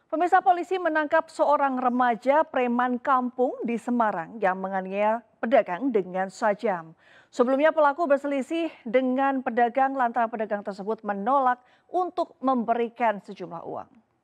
Pemirsa, polisi menangkap seorang remaja preman kampung di Semarang yang menganiaya pedagang dengan sajam. Sebelumnya pelaku berselisih dengan pedagang lantaran pedagang tersebut menolak untuk memberikan sejumlah uang.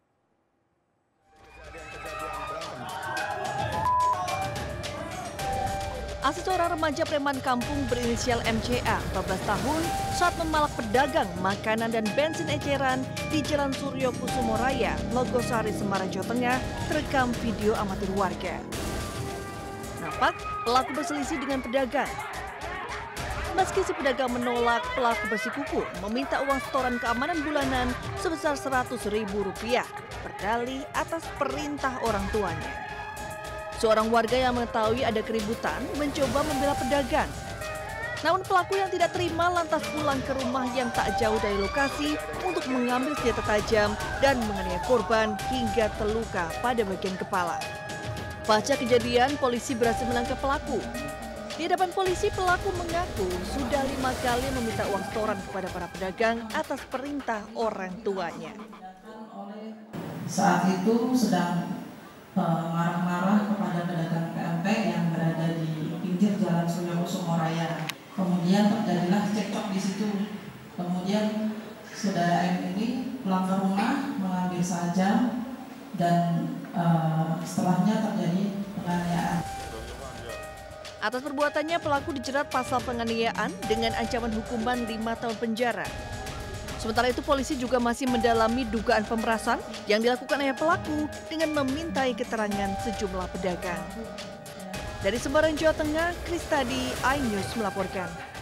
Aksi seorang remaja preman kampung berinisial MCA 14 tahun saat memalak pedagang makanan dan bensin eceran di Jalan Suryo Kusumo Raya, Logosari, Semarang, Jawa Tengah terekam video amatir warga. Nampak pelaku berselisih dengan pedagang. Meski si pedagang menolak, pelaku bersikukuh meminta uang setoran keamanan bulanan sebesar Rp100.000 berdalih atas perintah orang tuanya. Seorang warga yang mengetahui ada keributan mencoba membela pedagang. Namun pelaku yang tidak terima lantas pulang ke rumah yang tak jauh dari lokasi untuk mengambil senjata tajam dan menganiaya korban hingga terluka pada bagian kepala. Pasca kejadian, polisi berhasil menangkap pelaku. Di hadapan polisi, pelaku mengaku sudah 5 kali meminta uang setoran kepada para pedagang atas perintah orang tuanya. Saat itu sedang marah-marah kepada pedagang PMP yang berada di pinggir Jalan Suryo Kusumo Raya. Kemudian terjadilah cekcok di situ. Kemudian saudara M ini pulang ke rumah mengambil sajam dan setelahnya terjadi penganiayaan. Atas perbuatannya pelaku dijerat pasal penganiayaan dengan ancaman hukuman 5 tahun penjara. Sementara itu polisi juga masih mendalami dugaan pemerasan yang dilakukan oleh pelaku dengan memintai keterangan sejumlah pedagang. Dari Semarang, Jawa Tengah, Kristadi, iNews melaporkan.